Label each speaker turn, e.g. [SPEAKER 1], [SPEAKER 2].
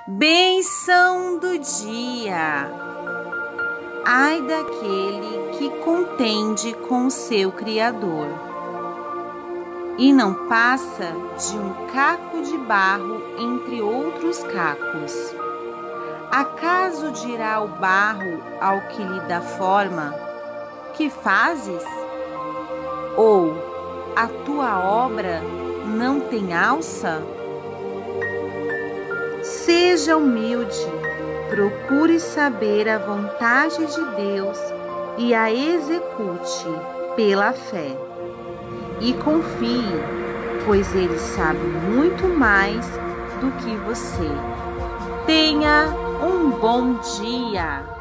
[SPEAKER 1] Bênção do dia! Ai daquele que contende com o seu Criador e não passa de um caco de barro entre outros cacos. Acaso dirá o barro ao que lhe dá forma: que fazes? Ou a tua obra não tem alça? Seja humilde, procure saber a vontade de Deus e a execute pela fé. E confie, pois Ele sabe muito mais do que você. Tenha um bom dia!